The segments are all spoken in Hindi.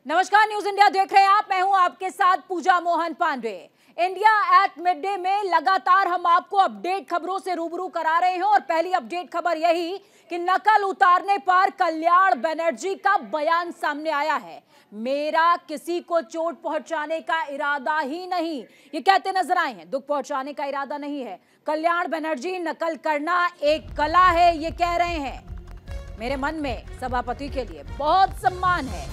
नमस्कार, न्यूज इंडिया देख रहे हैं आप। मैं हूं आपके साथ Pooja Mohan Pandey. India at mid day में लगातार हम आपको अपडेट खबरों से रूबरू करा रहे हैं और पहली अपडेट खबर यही कि नकल उतारने पर कल्याण बनर्जी का बयान सामने आया है। मेरा किसी को चोट पहुंचाने का इरादा ही नहीं, ये कहते नजर आए हैं। दुख पहुंचाने का इरादा नहीं है। कल्याण बनर्जी नकल करना एक कला है, ये कह रहे हैं। मेरे मन में सभापति के लिए बहुत सम्मान है।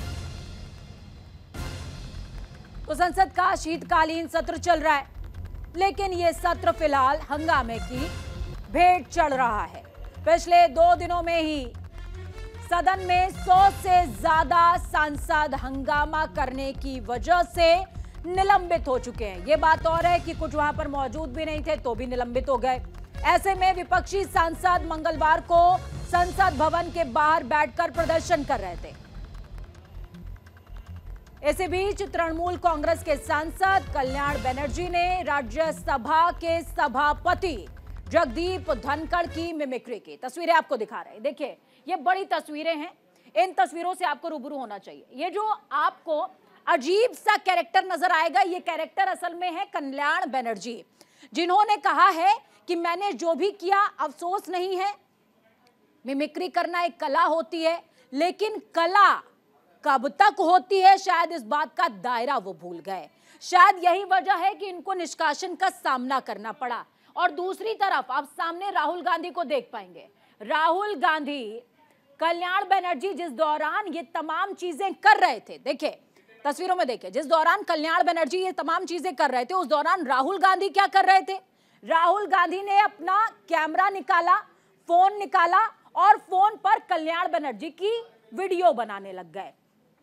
तो संसद का शीतकालीन सत्र चल रहा है, लेकिन यह सत्र फिलहाल हंगामे की भेंट चढ़ रहा है। पिछले 2 दिनों में ही सदन में 100 से ज्यादा सांसद हंगामा करने की वजह से निलंबित हो चुके हैं। यह बात और है कि कुछ वहां पर मौजूद भी नहीं थे तो भी निलंबित हो गए। ऐसे में विपक्षी सांसद मंगलवार को संसद भवन के बाहर बैठकर प्रदर्शन कर रहे थे। इसी बीच तृणमूल कांग्रेस के सांसद कल्याण बनर्जी ने राज्यसभा के सभापति जगदीप धनखड़ की मिमिक्री की। तस्वीरें आपको दिखा रहे हैं। देखिए, ये बड़ी तस्वीरें हैं। इन तस्वीरों से आपको रूबरू होना चाहिए। ये जो आपको अजीब सा कैरेक्टर नजर आएगा, ये कैरेक्टर असल में है कल्याण बनर्जी, जिन्होंने कहा है कि मैंने जो भी किया अफसोस नहीं है। मिमिक्री करना एक कला होती है, लेकिन कला कब तक होती है, शायद इस बात का दायरा वो भूल गए। शायद यही वजह है कि इनको निष्कासन का सामना करना पड़ा। और दूसरी तरफ आप सामने राहुल गांधी को देख पाएंगे। राहुल गांधी, कल्याण बनर्जी जिस दौरान ये तमाम चीजें कर रहे थे, देखिए तस्वीरों में देखिए, जिस दौरान कल्याण बनर्जी ये तमाम चीजें कर रहे थे, उस दौरान राहुल गांधी क्या कर रहे थे? राहुल गांधी ने अपना कैमरा निकाला, फोन निकाला और फोन पर कल्याण बनर्जी की वीडियो बनाने लग गए।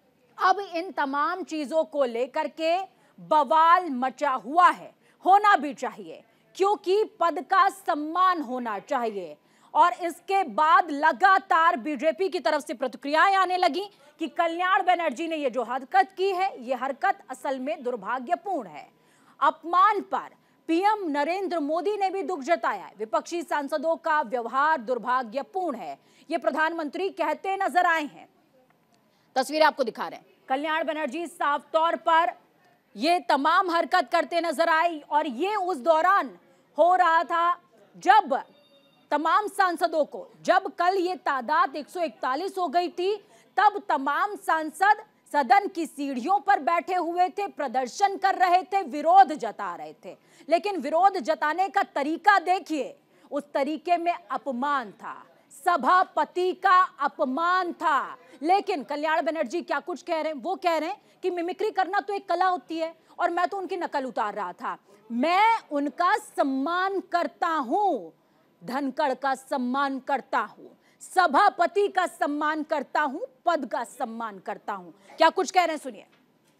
अब इन तमाम चीजों को लेकर के बवाल मचा हुआ है। होना भी चाहिए, क्योंकि पद का सम्मान होना चाहिए। और इसके बाद लगातार बीजेपी की तरफ से प्रतिक्रियाएं आने लगी कि कल्याण बनर्जी ने ये जो हरकत की है, ये हरकत असल में दुर्भाग्यपूर्ण है। अपमान पर पीएम नरेंद्र मोदी ने भी दुख जताया है। विपक्षी सांसदों का व्यवहार दुर्भाग्यपूर्ण है, ये प्रधानमंत्री कहते नजर आए हैं। तस्वीरें आपको दिखा रहे हैं। कल्याण बनर्जी साफ तौर पर ये तमाम हरकत करते नजर आई और ये उस दौरान हो रहा था जब तमाम सांसदों को, जब कल ये तादाद 141 हो गई थी, तब तमाम सांसद सदन की सीढ़ियों पर बैठे हुए थे, प्रदर्शन कर रहे थे, विरोध जता रहे थे। लेकिन विरोध जताने का तरीका देखिए, उस तरीके में अपमान था, सभापति का अपमान था। लेकिन कल्याण बनर्जी क्या कुछ कह रहे हैं? वो कह रहे हैं कि मिमिक्री करना तो एक कला होती है और मैं तो उनकी नकल उतार रहा था। मैं उनका सम्मान करता हूं, धनखड़ का सम्मान करता हूं, सभापति का सम्मान करता हूं, पद का सम्मान करता हूं। क्या कुछ कह रहे हैं, सुनिए।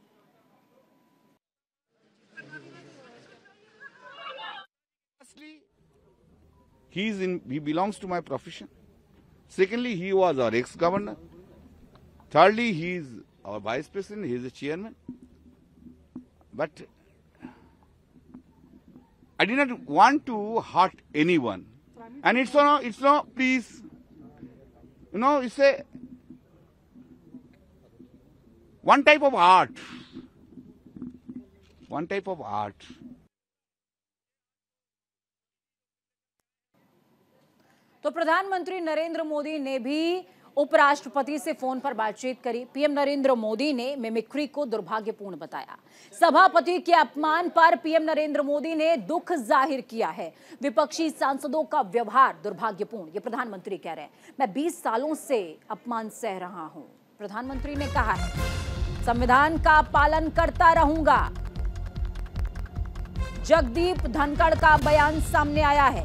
He belongs to my profession. Secondly, he was our ex-governor. Thirdly, he is our vice president. He is the chairman. But I did not want to hurt anyone. And it's not, please, it's a one type of art. One type of art. तो प्रधानमंत्री नरेंद्र मोदी ने भी उपराष्ट्रपति से फोन पर बातचीत करी। पीएम नरेंद्र मोदी ने मिमिक्री को दुर्भाग्यपूर्ण बताया। सभापति के अपमान पर पीएम नरेंद्र मोदी ने दुख जाहिर किया है। विपक्षी सांसदों का व्यवहार दुर्भाग्यपूर्ण, ये प्रधानमंत्री कह रहे हैं। मैं 20 सालों से अपमान सह रहा हूं, प्रधानमंत्री ने कहा है। संविधान का पालन करता रहूंगा, जगदीप धनखड़ का बयान सामने आया है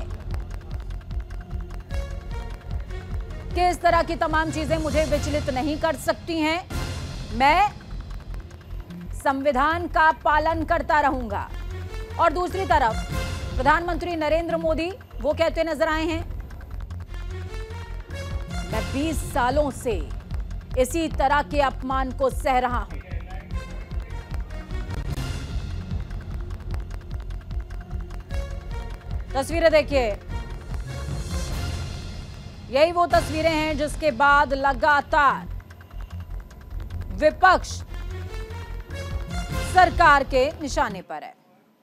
कि इस तरह की तमाम चीजें मुझे विचलित नहीं कर सकती हैं। मैं संविधान का पालन करता रहूंगा। और दूसरी तरफ प्रधानमंत्री नरेंद्र मोदी वो कहते नजर आए हैं, मैं 20 सालों से इसी तरह के अपमान को सह रहा हूं। तस्वीरें देखिए, यही वो तस्वीरें हैं जिसके बाद लगातार विपक्ष सरकार के निशाने पर है।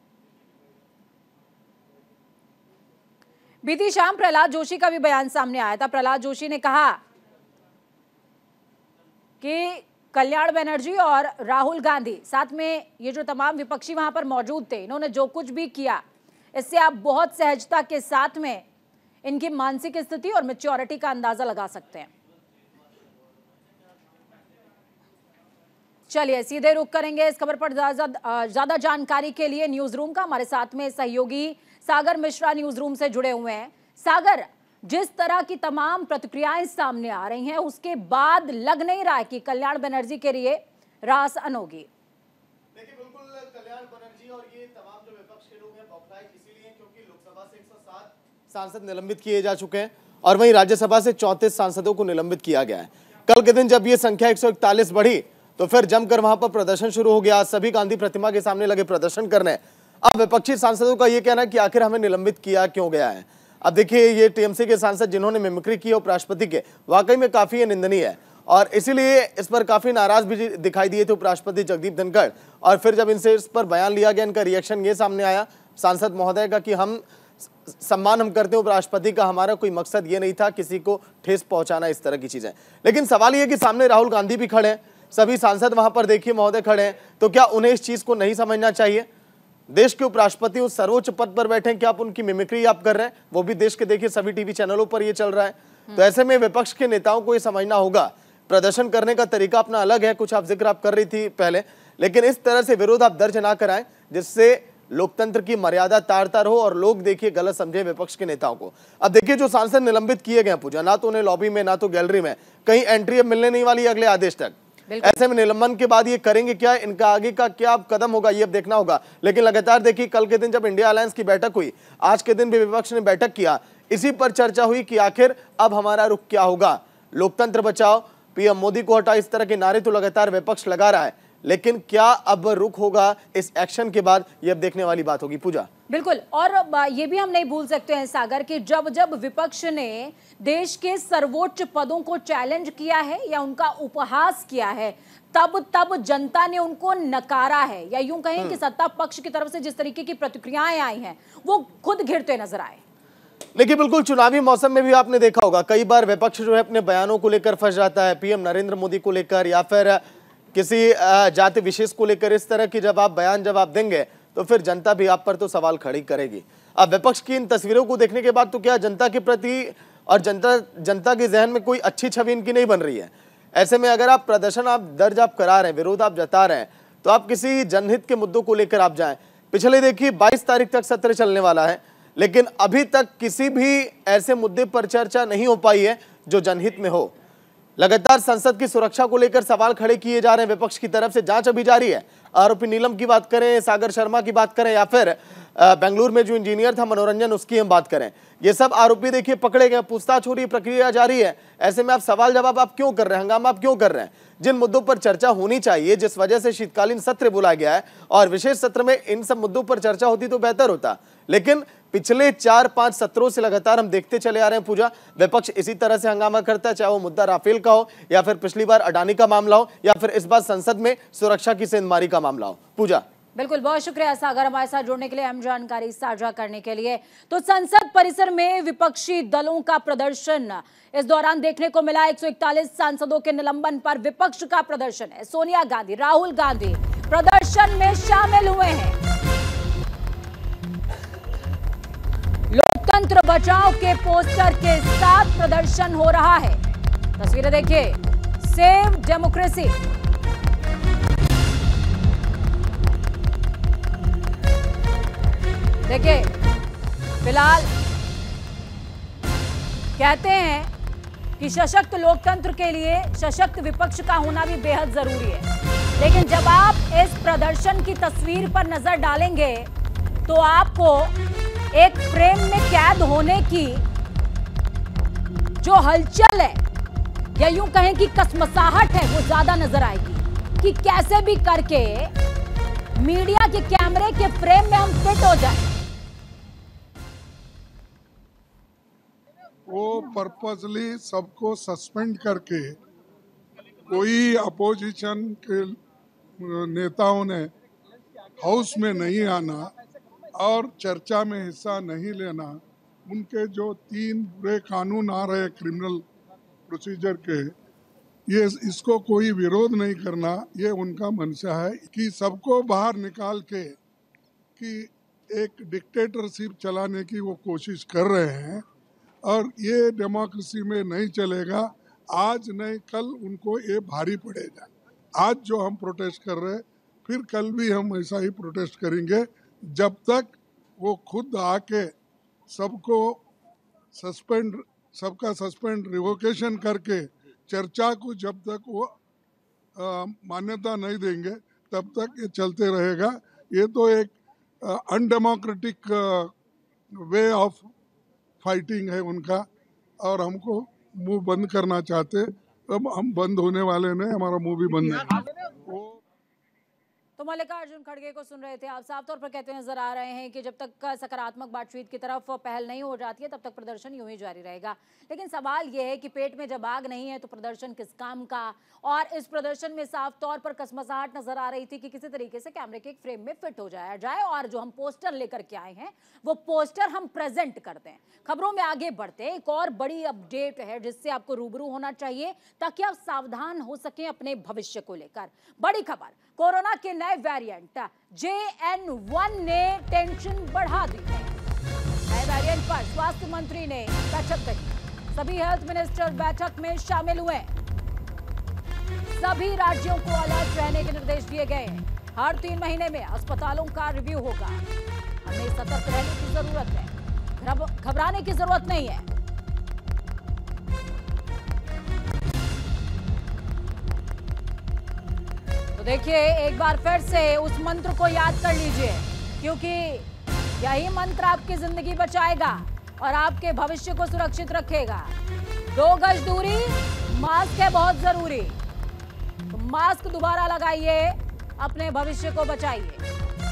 बीती शाम प्रहलाद जोशी का भी बयान सामने आया था। प्रहलाद जोशी ने कहा कि कल्याण बनर्जी और राहुल गांधी, साथ में ये जो तमाम विपक्षी वहां पर मौजूद थे, इन्होंने जो कुछ भी किया, इससे आप बहुत सहजता के साथ में इनकी मानसिक स्थिति और मैच्योरिटी का अंदाजा लगा सकते हैं। चलिए सीधे रुख करेंगे इस खबर पर ज्यादा जानकारी के लिए न्यूज रूम का। हमारे साथ में सहयोगी सागर मिश्रा न्यूज रूम से जुड़े हुए हैं। सागर, जिस तरह की तमाम प्रतिक्रियाएं सामने आ रही हैं, उसके बाद लग नहीं रहा है कि कल्याण बनर्जी के लिए रास अनोगी। देखिए बिल्कुल कल्याण बनर्जी और ये तमाम जो विपक्ष के लोग हैं बौखलाए इसीलिए क्योंकि लोकसभा से 107 सांसद निलंबित किए जा चुके हैं और वहीं राज्यसभा से 34 सांसदों को निलंबित किया गया है। कल के दिन जब ये संख्या 141 बढ़ी तो फिर जमकर वहां पर प्रदर्शन शुरू हो गया। सभी गांधी प्रतिमा के सामने लगे प्रदर्शन करने। अब विपक्षी सांसदों का यह कहना है कि आखिर हमें निलंबित किया क्यों गया है। अब देखिए ये टीएमसी के सांसद जिन्होंने मिमिक्री की उपराष्ट्रपति के, वाकई में काफी निंदनीय है और इसीलिए इस पर काफी नाराज भी दिखाई दिए थे उपराष्ट्रपति जगदीप धनखड़। और फिर जब इनसे इस पर बयान लिया गया, इनका रिएक्शन ये सामने आया सांसद महोदय का कि हम सम्मान हम करते हैं उपराष्ट्रपति का, हमारा कोई मकसद ये नहीं था किसी को ठेस पहुंचाना, इस तरह की चीजें। लेकिन सवाल ये कि सामने राहुल गांधी भी खड़े हैं, सभी सांसद वहां पर देखिए महोदय खड़े हैं, तो क्या उन्हें इस चीज को नहीं समझना चाहिए? देश के उपराष्ट्रपति उस सर्वोच्च पद पर बैठे हैं, क्या आप उनकी मिमिक्री आप कर रहे हैं? वो भी देश के देखिए सभी टीवी चैनलों पर ये चल रहा है। तो ऐसे में विपक्ष के नेताओं को ये समझना होगा, प्रदर्शन करने का तरीका अपना अलग है, कुछ आप जिक्र आप कर रही थी पहले, लेकिन इस तरह से विरोध आप दर्ज ना कराएं जिससे लोकतंत्र की मर्यादा तार तार हो और लोग देखिए गलत समझे विपक्ष के नेताओं को। अब देखिए जो सांसद निलंबित किए गए पूजा, ना तो उन्हें लॉबी में ना तो गैलरी में, कहीं एंट्री अब मिलने नहीं वाली अगले आदेश तक। ऐसे में निलंबन के बाद ये करेंगे क्या, इनका आगे का क्या कदम होगा, ये अब देखना होगा। लेकिन लगातार देखिए कल के दिन जब इंडिया अलायंस की बैठक हुई, आज के दिन भी विपक्ष ने बैठक किया, इसी पर चर्चा हुई कि आखिर अब हमारा रुख क्या होगा। लोकतंत्र बचाओ, पीएम मोदी को हटाओ, इस तरह के नारे तो लगातार विपक्ष लगा रहा है, लेकिन क्या अब रुख होगा इस एक्शन के बाद, ये अब देखने वाली बात होगी पूजा। बिल्कुल, और ये भी हम नहीं भूल सकते हैं सागर कि जब जब विपक्ष ने देश के सर्वोच्च पदों को चैलेंज किया है या उनका उपहास किया है, तब तब जनता ने उनको नकारा है, या यूं कहें कि सत्ता पक्ष की तरफ से जिस तरीके की प्रतिक्रियाएं आई हैं वो खुद घिरते नजर आए। लेकिन बिल्कुल चुनावी मौसम में भी आपने देखा होगा कई बार विपक्ष जो है अपने बयानों को लेकर फंस जाता है, पीएम नरेंद्र मोदी को लेकर या फिर किसी जाति विशेष को लेकर। इस तरह की जब आप बयान जब आप देंगे तो फिर जनता भी आप पर तो सवाल खड़ी करेगी। अब विपक्ष की इन तस्वीरों को देखने के बाद तो क्या जनता के प्रति और जनता के जहन में कोई अच्छी छवि इनकी नहीं बन रही है। ऐसे में अगर आप प्रदर्शन आप दर्ज आप करा रहे हैं, विरोध आप जता रहे हैं, तो आप किसी जनहित के मुद्दों को लेकर आप जाएं। पिछले देखिए 22 तारीख तक सत्र चलने वाला है, लेकिन अभी तक किसी भी ऐसे मुद्दे पर चर्चा नहीं हो पाई है जो जनहित में हो। लगातार संसद की सुरक्षा को लेकर सवाल खड़े किए जा रहे हैं विपक्ष की तरफ से, जांच अभी जारी है। आरोपी नीलम की बात करें, सागर शर्मा की बात करें या फिर बेंगलुरु में जो इंजीनियर था मनोरंजन, उसकी हम बात करें, ये सब आरोपी देखिए पकड़े गए, पूछताछ हो रही है, प्रक्रिया जारी है। ऐसे में आप सवाल जवाब आप क्यों कर रहे हैं, हंगामा आप क्यों कर रहे हैं? जिन मुद्दों पर चर्चा होनी चाहिए, जिस वजह से शीतकालीन सत्र बुलाया गया है और विशेष सत्र में इन सब मुद्दों पर चर्चा होती तो बेहतर होता। लेकिन पिछले 4-5 सत्रों से लगातार हम देखते चले आ रहे हैं पूजा, विपक्ष इसी तरह से हंगामा करता है, चाहे वो मुद्दा राफेल का हो या फिर पिछली बार अडानी का मामला हो या फिर इस बार संसद में सुरक्षा की सेंधमारी का मामला हो। पूजा बिल्कुल, बहुत शुक्रिया सागर हमारे साथ जुड़ने के लिए, अहम जानकारी साझा करने के लिए। तो संसद परिसर में विपक्षी दलों का प्रदर्शन इस दौरान देखने को मिला। 141 सांसदों के निलंबन पर विपक्ष का प्रदर्शन है। सोनिया गांधी, राहुल गांधी प्रदर्शन में शामिल हुए हैं। लोकतंत्र बचाओ के पोस्टर के साथ प्रदर्शन हो रहा है। तस्वीरें देखिए, सेव डेमोक्रेसी। देखिए, फिलहाल कहते हैं कि सशक्त लोकतंत्र के लिए सशक्त विपक्ष का होना भी बेहद जरूरी है, लेकिन जब आप इस प्रदर्शन की तस्वीर पर नजर डालेंगे तो आपको एक फ्रेम में कैद होने की जो हलचल है या यूं कहें कि कसमसाहट है वो ज्यादा नजर आएगी कि कैसे भी करके मीडिया के कैमरे के फ्रेम में हम फिट हो जाए। वो पर्पसली सबको सस्पेंड करके कोई अपोजिशन के नेताओं ने हाउस में नहीं आना और चर्चा में हिस्सा नहीं लेना, उनके जो 3 बुरे कानून आ रहे क्रिमिनल प्रोसीजर के, ये इसको कोई विरोध नहीं करना, ये उनका मंशा है कि सबको बाहर निकाल के कि एक डिक्टेटरशिप चलाने की वो कोशिश कर रहे हैं और ये डेमोक्रेसी में नहीं चलेगा। आज नहीं कल उनको ये भारी पड़ेगा। आज जो हम प्रोटेस्ट कर रहे हैं, फिर कल भी हम ऐसा ही प्रोटेस्ट करेंगे जब तक वो खुद आके सबको सबका सस्पेंड रिवोकेशन करके चर्चा को जब तक वो मान्यता नहीं देंगे तब तक ये चलते रहेगा। ये तो एक अनडेमोक्रेटिक वे ऑफ फाइटिंग है उनका और हमको मुंह बंद करना चाहते। अब हम बंद होने वाले नहीं, हमारा मुंह भी बंद नहीं। तो मल्लिकार्जुन खड़गे को सुन रहे थे आप। साफ तौर पर कहते नजर आ रहे हैं कि जब तक सकारात्मक बातचीत की तरफ पहल नहीं हो जाती है तब तक प्रदर्शन यूं ही जारी रहेगा। लेकिन सवाल यह है कि पेट में जब आग नहीं है तो प्रदर्शन किस काम का। और इस प्रदर्शन में साफ तौर पर कसमसाहट नजर आ रही थी कि किसी तरीके से कैमरे के एक फ्रेम में फिट हो जाए और जो हम पोस्टर लेकर के आए हैं वो पोस्टर हम प्रेजेंट करते हैं। खबरों में आगे बढ़ते हैं, एक और बड़ी अपडेट है जिससे आपको रूबरू होना चाहिए ताकि आप सावधान हो सकें अपने भविष्य को लेकर। बड़ी खबर, कोरोना के नए वेरिएंट JN1 ने टेंशन बढ़ा दी है। नए वेरिएंट पर स्वास्थ्य मंत्री ने बैठक करी। सभी हेल्थ मिनिस्टर बैठक में शामिल हुए। सभी राज्यों को अलर्ट रहने के निर्देश दिए गए। हर 3 महीने में अस्पतालों का रिव्यू होगा। हमें सतर्क रहने की जरूरत है, घबराने की जरूरत नहीं है। तो देखिए, एक बार फिर से उस मंत्र को याद कर लीजिए, क्योंकि यही मंत्र आपकी जिंदगी बचाएगा और आपके भविष्य को सुरक्षित रखेगा। 2 गज दूरी, मास्क है बहुत जरूरी। तो मास्क दोबारा लगाइए, अपने भविष्य को बचाइए।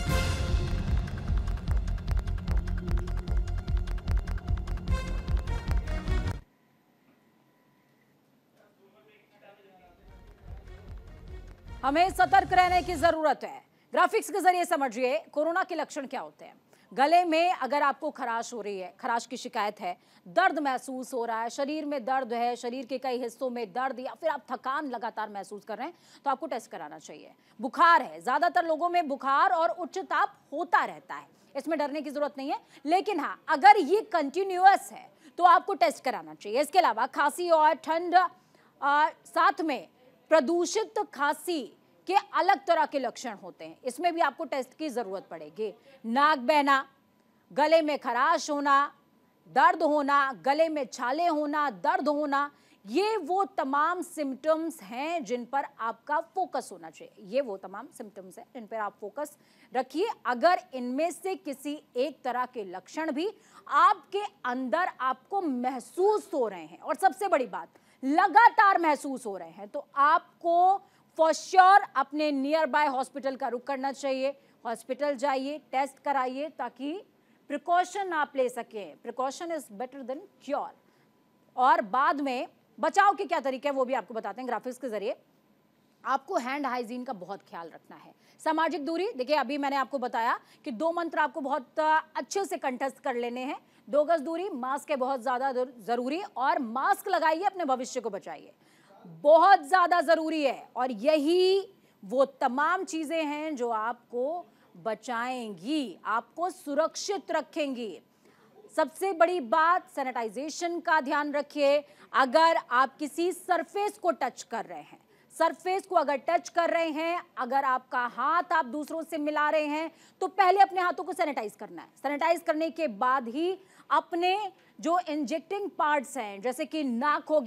हमें सतर्क रहने की जरूरत है। ग्राफिक्स के जरिए समझिए कोरोना के लक्षण क्या होते हैं। गले में अगर आपको खराश हो रही है, खराश की शिकायत है, दर्द महसूस हो रहा है, शरीर में दर्द है, शरीर के कई हिस्सों में दर्द, या फिर आप थकान लगातार महसूस कर रहे हैं, तो आपको टेस्ट कराना चाहिए। बुखार है, ज्यादातर लोगों में बुखार और उच्च ताप होता रहता है, इसमें डरने की जरूरत नहीं है। लेकिन हाँ, अगर ये कंटिन्यूअस है तो आपको टेस्ट कराना चाहिए। इसके अलावा खांसी और ठंड, साथ में प्रदूषित खांसी के अलग तरह के लक्षण होते हैं, इसमें भी आपको टेस्ट की जरूरत पड़ेगी। नाक बहना, गले में खराश होना, दर्द होना, गले में छाले होना, दर्द होना, ये वो तमाम सिम्टम्स हैं जिन पर आपका फोकस होना चाहिए। ये वो तमाम सिम्टम्स हैं जिन पर आप फोकस रखिए। अगर इनमें से किसी एक तरह के लक्षण भी आपके अंदर आपको महसूस हो रहे हैं, और सबसे बड़ी बात लगातार महसूस हो रहे हैं, तो आपको फॉर श्योर अपने नियर बाय हॉस्पिटल का रुख करना चाहिए। हॉस्पिटल जाइए, टेस्ट कराइए, ताकि प्रिकॉशन आप ले सकें। Precaution is better than cure. और बाद में बचाव के क्या तरीके हैं वो भी आपको बताते हैं ग्राफिक्स के जरिए। आपको हैंड हाइजीन का बहुत ख्याल रखना है। सामाजिक दूरी, देखिए अभी मैंने आपको बताया कि 2 मंत्र आपको बहुत अच्छे से कंठस्थ कर लेने हैं। 2 गज दूरी, मास्क है बहुत ज्यादा जरूरी, और मास्क लगाइए, अपने भविष्य को बचाइए, बहुत ज्यादा जरूरी है। और यही वो तमाम चीजें हैं जो आपको बचाएंगी, आपको सुरक्षित रखेंगी। सबसे बड़ी बात, सैनिटाइजेशन का ध्यान रखिए। अगर आप किसी सरफेस को टच कर रहे हैं, सरफेस को अगर टच कर रहे हैं, अगर आपका हाथ आप दूसरों से मिला रहे हैं, तो पहले अपने हाथों को सैनिटाइज करना है। सैनिटाइज करने के बाद ही अपने जो इंजेक्टिंग पार्ट्स हैं, जैसे कि नाक हो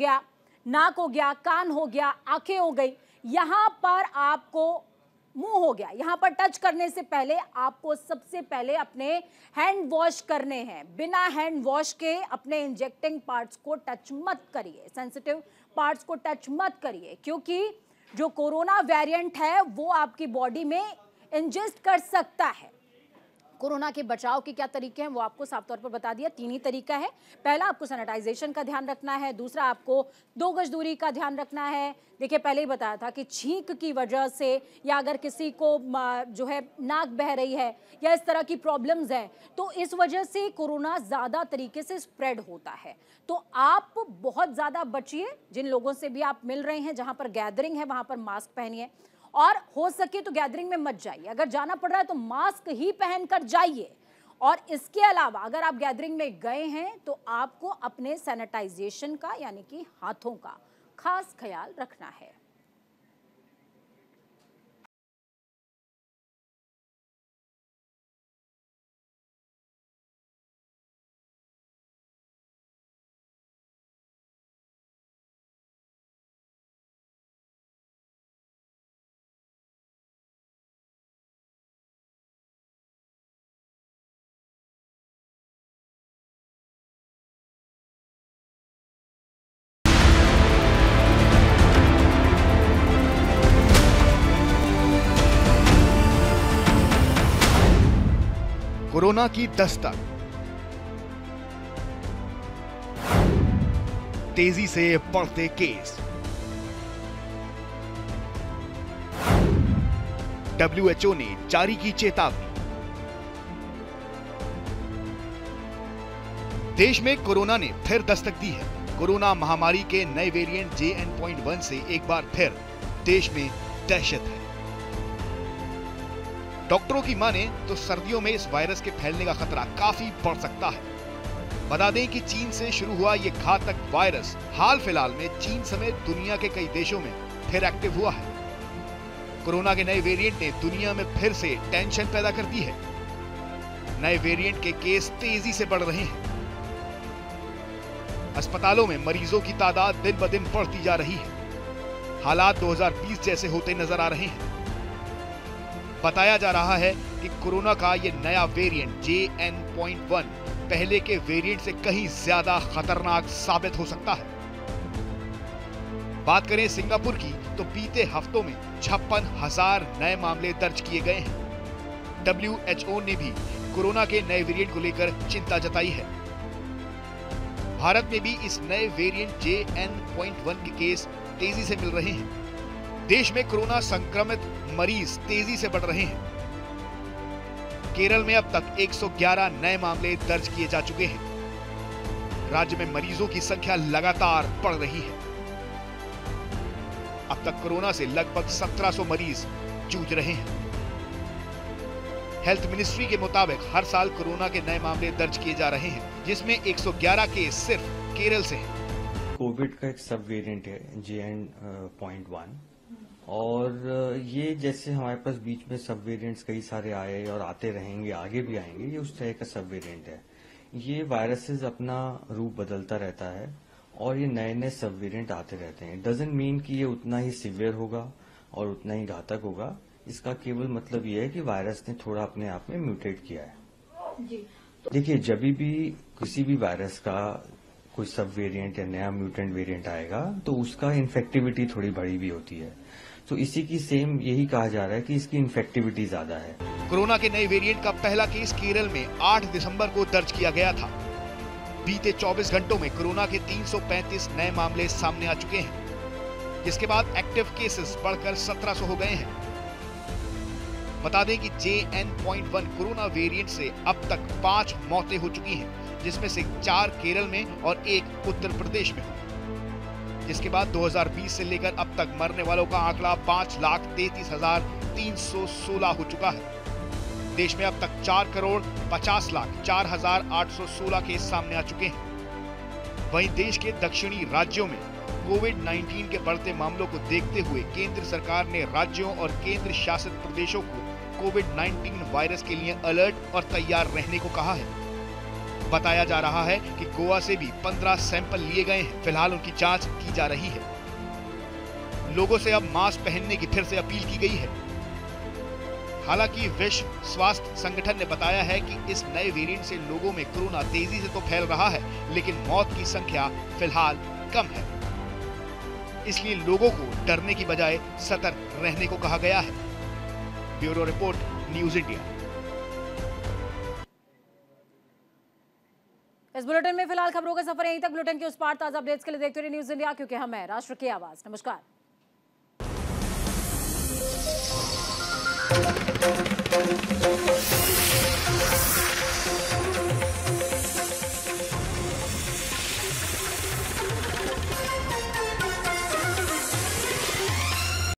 गया, कान हो गया, आंखें हो गई, यहां पर आपको, मुंह हो गया, यहां पर टच करने से पहले आपको सबसे पहले अपने हैंड वॉश करने हैं। बिना हैंड वॉश के अपने इंजेक्टिंग पार्ट्स को टच मत करिए, सेंसिटिव पार्ट्स को टच मत करिए, क्योंकि जो कोरोना वेरिएंट है वो आपकी बॉडी में इंजेस्ट कर सकता है। कोरोना के बचाव के क्या तरीके हैं वो आपको साफ तौर पर बता दिया। 3 ही तरीका है। पहला, आपको सैनिटाइजेशन का ध्यान रखना है। दूसरा, आपको 2 गज दूरी का ध्यान रखना है। देखिए, पहले ही बताया था कि छींक की वजह से या अगर किसी को जो है नाक बह रही है या इस तरह की प्रॉब्लम्स है तो इस वजह से कोरोना ज्यादा तरीके से स्प्रेड होता है। तो आप बहुत ज्यादा बचिए। जिन लोगों से भी आप मिल रहे हैं, जहां पर गैदरिंग है वहां पर मास्क पहनिए और हो सके तो गैदरिंग में मत जाइए। अगर जाना पड़ रहा है तो मास्क ही पहनकर जाइए। और इसके अलावा अगर आप गैदरिंग में गए हैं तो आपको अपने सैनिटाइजेशन का यानी कि हाथों का खास ख्याल रखना है। कोरोना की दस्तक, तेजी से बढ़ते केस, WHO ने जारी की चेतावनी। देश में कोरोना ने फिर दस्तक दी है। कोरोना महामारी के नए वेरिएंट JN.1 से एक बार फिर देश में दहशत है। डॉक्टरों की माने तो सर्दियों में इस वायरस के फैलने का खतरा काफी बढ़ सकता है। बता दें कि चीन से शुरू हुआ ये घातक वायरस हाल फिलहाल में चीन समेत दुनिया के कई देशों में फिर एक्टिव हुआ है। कोरोना के नए वेरिएंट ने दुनिया में फिर से टेंशन पैदा कर दी है। नए वेरिएंट के केस तेजी से बढ़ रहे हैं। अस्पतालों में मरीजों की तादाद दिन ब दिन बढ़ती जा रही है। हालात 2020 जैसे होते नजर आ रहे हैं। बताया जा रहा है कि कोरोना का ये नया वेरिएंट JN.1 पहले के वेरिएंट से कहीं ज्यादा खतरनाक साबित हो सकता है। बात करें सिंगापुर की तो बीते हफ्तों में 56,000 नए मामले दर्ज किए गए हैं। WHO ने भी कोरोना के नए वेरिएंट को लेकर चिंता जताई है। भारत में भी इस नए वेरिएंट JN.1 के केस तेजी से मिल रहे हैं। देश में कोरोना संक्रमित मरीज तेजी से बढ़ रहे हैं। केरल में अब तक 111 नए मामले दर्ज किए जा चुके हैं। राज्य में मरीजों की संख्या लगातार बढ़ रही है। अब तक कोरोना से लगभग 1700 मरीज जूझ रहे हैं। हेल्थ मिनिस्ट्री के मुताबिक हर साल कोरोना के नए मामले दर्ज किए जा रहे हैं, जिसमें 111 केस सिर्फ केरल से हैं। कोविड का एक सब वेरिएंट है JN.1 और ये जैसे हमारे पास बीच में सब वेरिएंट्स कई सारे आए और आते रहेंगे, आगे भी आएंगे, ये उस तरह का सब वेरिएंट है। ये वायरसेस अपना रूप बदलता रहता है और ये नए नए सब वेरिएंट आते रहते हैं। डजंट मीन कि ये उतना ही सिवियर होगा और उतना ही घातक होगा। इसका केवल मतलब ये है कि वायरस ने थोड़ा अपने आप में म्यूटेट किया है। देखिए, जब भी किसी भी वायरस का कोई सब वेरिएंट या नया म्यूटेंट वेरिएंट आएगा तो उसका इन्फेक्टिविटी थोड़ी बड़ी भी होती है। तो इसी की सेम यही कहा जा रहा है कि इसकी इन्फेक्टिविटी ज्यादा है। कोरोना के नए वेरिएंट का पहला केस केरल में 8 दिसंबर को दर्ज किया गया था। बीते 24 घंटों में कोरोना के 335 नए मामले सामने आ चुके हैं, जिसके बाद एक्टिव केसेस बढ़कर 1700 हो गए हैं। बता दें कि JN.1 कोरोना वेरिएंट से अब तक 5 मौतें हो चुकी हैं, जिसमें से 4 केरल में और 1 उत्तर प्रदेश में, जिसके बाद 2020 से लेकर अब तक मरने वालों का आंकड़ा 5,33,316 हो चुका है। देश में अब तक 4,50,04,816 केस सामने आ चुके हैं। वहीं देश के दक्षिणी राज्यों में कोविड-19 के बढ़ते मामलों को देखते हुए केंद्र सरकार ने राज्यों और केंद्र शासित प्रदेशों को कोविड-19 वायरस के लिए अलर्ट और तैयार रहने को कहा है। बताया जा रहा है कि गोवा से भी 15 सैंपल लिए गए हैं। फिलहाल उनकी जांच की जा रही है। लोगों से अब मास्क पहनने की फिर से अपील की गई है। हालांकि विश्व स्वास्थ्य संगठन ने बताया है कि इस नए वेरिएंट से लोगों में कोरोना तेजी से तो फैल रहा है, लेकिन मौत की संख्या फिलहाल कम है। इसलिए लोगों को डरने की बजाय सतर्क रहने को कहा गया है। Bureau report, news India. इस बुलेटिन में फिलहाल खबरों का सफर यहीं तक। बुलेटिन के उस पार ताजा अपडेट्स के लिए देखते रहिए न्यूज़ इंडिया, क्योंकि हम हैं राष्ट्र की आवाज। नमस्कार।